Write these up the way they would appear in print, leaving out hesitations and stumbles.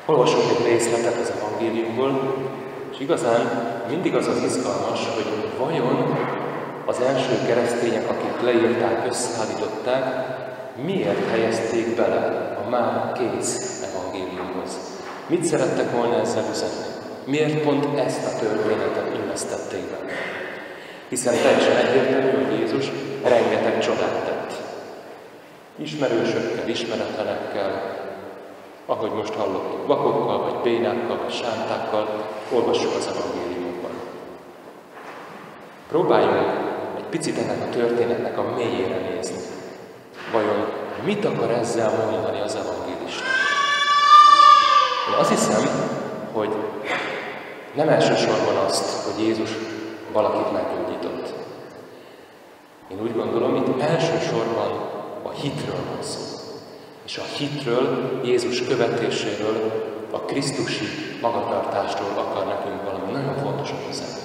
Olvasunk egy részletet az evangéliumból, és igazán mindig az az izgalmas, hogy vajon az első keresztények, akik leírták, összeállították, miért helyezték bele a már kész evangéliumhoz. Mit szerettek volna ezzel üzenni? Miért pont ezt a történetet illesztették be? Hiszen teljesen egyértelmű, hogy Jézus rengeteg csodát tett. Ismerősökkel, ismeretlenekkel, ahogy most hallottuk, vakokkal, vagy bénákkal, vagy sántákkal, olvassuk az evangéliumokban. Próbáljunk egy picit ennek a történetnek a mélyére nézni. Vajon mit akar ezzel mondani az evangélista? Én azt hiszem, hogy nem elsősorban azt, hogy Jézus valakit meggyógyított. Én úgy gondolom, itt elsősorban a hitről van szó. És a hitről, Jézus követéséről, a krisztusi magatartásról akar nekünk valami nagyon fontosat üzenni.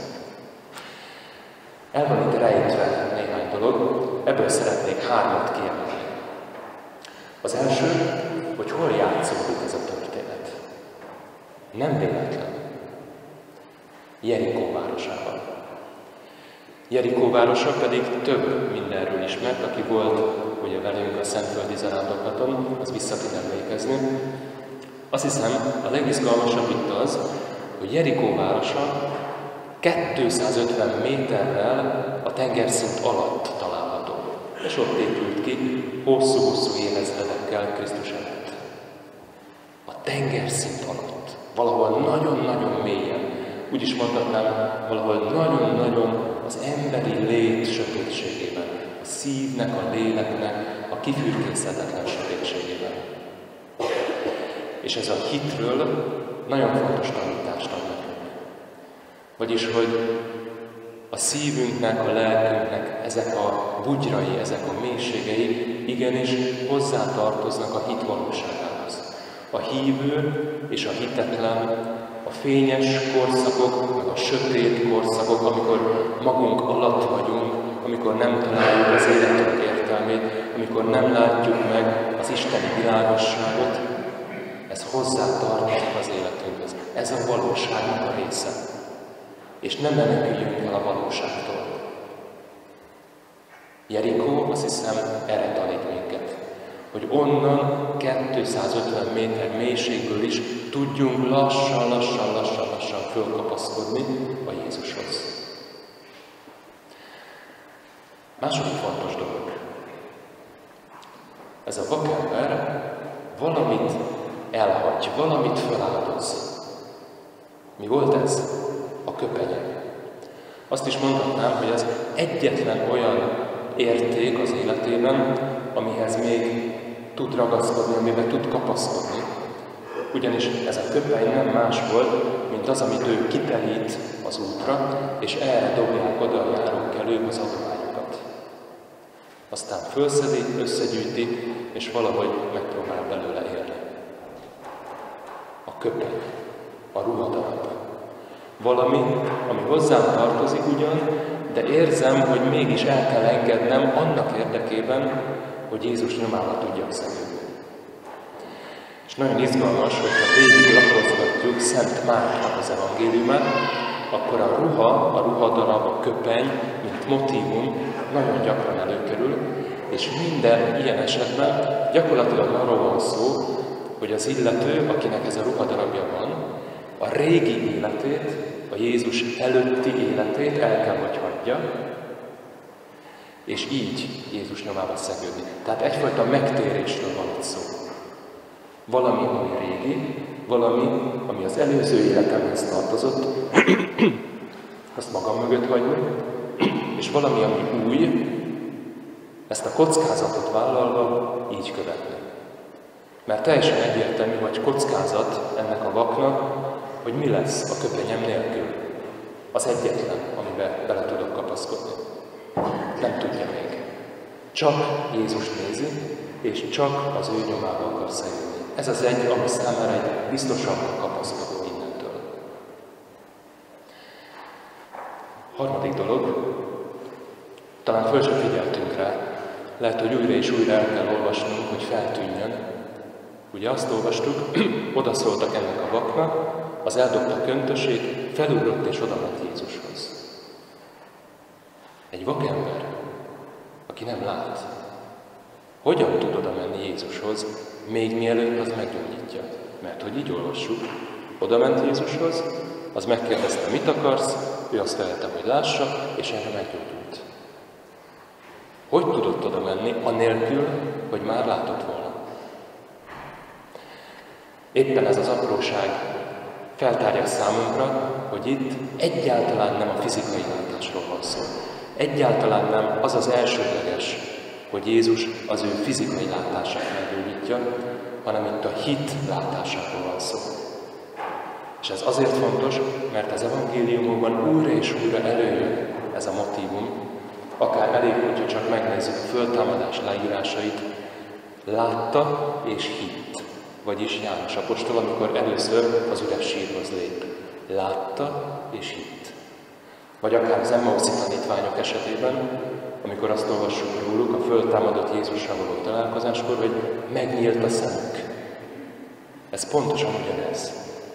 El van itt rejtve néhány dolog, ebből szeretnék 3 kiemelni. Az első, hogy hol játszódik ez a történet. Nem véletlen. Jerikó városában. Jerikó városa pedig több mindenről ismert, aki volt ugye velünk a Szentföldi zarándoklaton, az vissza tud emlékezni. Azt hiszem, a legizgalmasabb itt az, hogy Jerikó városa 250 méterrel a tengerszint alatt található. És ott épült ki hosszú-hosszú évezredekkel Krisztus előtt. A tengerszint alatt, valahol nagyon-nagyon mélyen, úgy is mondhatnám, valahol nagyon-nagyon az emberi lét sötétségében, a szívnek, a léleknek, a kifürkészhetetlen sötétségében. És ez a hitről nagyon fontos tanítást ad nekünk. Vagyis, hogy a szívünknek, a lelkünknek ezek a bugyrai, ezek a mélységei igenis hozzátartoznak a hit valóságához. A hívő és a hitetlen, a fényes korszakok, meg a sötét korszakok, amikor magunk alatt vagyunk, amikor nem találjuk az életünk értelmét, amikor nem látjuk meg az isteni világosságot, ez hozzátartozik az életünkhöz. Ez a valóságnak a része. És nem meneküljünk el a valóságtól. Jerikó, azt hiszem, erre tanít minket. Hogy onnan 250 méter mélységből is tudjunk lassan fölkapaszkodni a Jézushoz. Második fontos dolog. Ez a vakember valamit elhagy, valamit feláldoz. Mi volt ez? A köpenye. Azt is mondhatnám, hogy ez egyetlen olyan érték az életében, amihez még tud ragaszkodni, amiben tud kapaszkodni. Ugyanis ez a köpeny nem más volt, mint az, amit ő kiterít az útra, és erre dobják oda a járókelők az adományokat. Aztán fölszedi, összegyűjti, és valahogy megpróbál belőle élni. A köpeny, a ruhadarab. Valami, ami hozzám tartozik ugyan, de érzem, hogy mégis el kell engednem annak érdekében, hogy Jézus nyomába tudjak szegődni. És nagyon izgalmas, hogyha végig lapozgatjuk Szent Márknak az evangéliumát, akkor a ruhadarab, a köpeny, mint motívum nagyon gyakran előkerül, és minden ilyen esetben gyakorlatilag arról van szó, hogy az illető, akinek ez a ruhadarabja van, a régi életét, a Jézus előtti életét el kell, hogy hagyja, és így Jézus nyomába szegődni. Tehát egyfajta megtérésről van itt szó. Valami, ami régi, valami, ami az előző életemhez tartozott, azt magam mögött hagyni, és valami, ami új, ezt a kockázatot vállalva így követni. Mert teljesen egyértelmű, hogy kockázat ennek a vaknak, hogy mi lesz a köpenyem nélkül. Az egyetlen, amiben bele tudok kapaszkodni. Nem tudja még. Csak Jézust nézi, és csak az ő nyomába akar szegődni. Ez az egy, ami számára egy biztosabban kapaszkodó innentől. Harmadik dolog, talán föl sem figyeltünk rá, lehet, hogy újra és újra el kell olvasnunk, hogy feltűnjön. Ugye azt olvastuk, odaszóltak ennek a vaknak, az eldobta köntösét, felugrott és odament Jézushoz. Egy vakember, aki nem lát, hogyan tud oda menni Jézushoz, még mielőtt az meggyógyítja? Mert hogy így olvassuk, oda ment Jézushoz, az megkérdezte, mit akarsz, ő azt felelte, hogy lássa, és erre meggyógyult. Hogy tudott oda menni, anélkül, hogy már látott volna? Éppen ez az apróság feltárja számunkra, hogy itt egyáltalán nem a fizikai látásról van szó. Egyáltalán nem az az elsődleges, hogy Jézus az ő fizikai látását meggyógyítja, hanem itt a hit látásáról van szó. És ez azért fontos, mert az evangéliumokban újra és újra előjön ez a motívum, akár elég, hogyha csak megnézzük a föltámadás leírásait, látta és hitt. Vagyis János apostol, amikor először az üres sírhoz lép. Látta és hitt. Vagy akár az Emmauszi tanítványok esetében, amikor azt olvassuk róluk a föltámadott Jézussal való találkozáskor, hogy megnyílt a szemük. Ez pontosan ugyanez.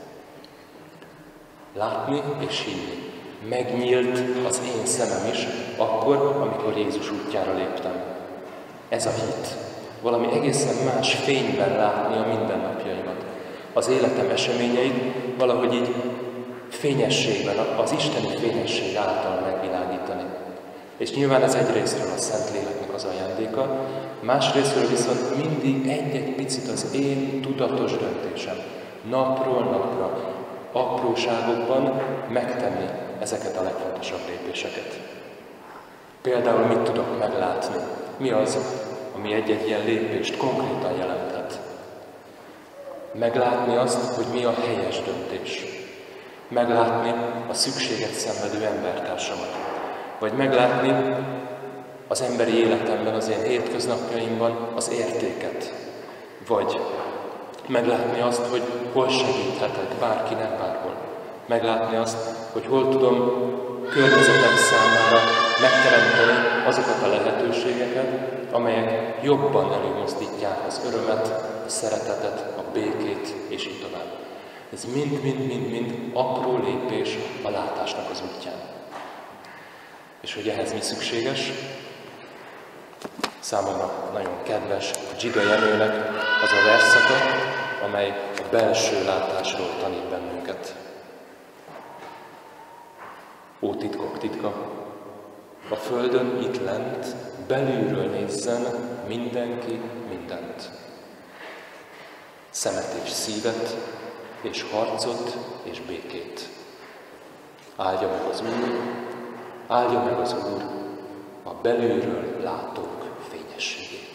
Látni és hinni. Megnyílt az én szemem is, akkor, amikor Jézus útjára léptem. Ez a hit. Valami egészen más fényben látni a mindennapjaimat. Az életem eseményeit valahogy így fényességben, az isteni fényesség által megvilágítani. És nyilván ez egyrésztről a Szentléleknek az ajándéka, másrésztről viszont mindig egy-egy picit az én tudatos döntésem. Napról napra, apróságokban megtenni ezeket a legfontosabb lépéseket. Például mit tudok meglátni? Mi az, ami egy-egy ilyen lépést konkrétan jelenthet? Meglátni azt, hogy mi a helyes döntés. Meglátni a szükséget szenvedő embertársamat. Vagy meglátni az emberi életemben, az én hétköznapjaimban az értéket. Vagy meglátni azt, hogy hol segíthetek bárkinek bárhol. Meglátni azt, hogy hol tudom környezetem számára megteremteni azokat a lehetőségeket, amelyek jobban előmozdítják az örömet, a szeretetet, a békét, és így tovább. Ez mind apró lépés a látásnak az útján. És hogy ehhez mi szükséges? Számomra nagyon kedves Zsiga Jenőnek az a versszaka, amely a belső látásról tanít bennünket. Ó titkok titka, a földön itt lent belülről nézzen mindenki mindent. Szemet és szívet, és harcot és békét. Áldja meg az Úr a belülről látók fényességét.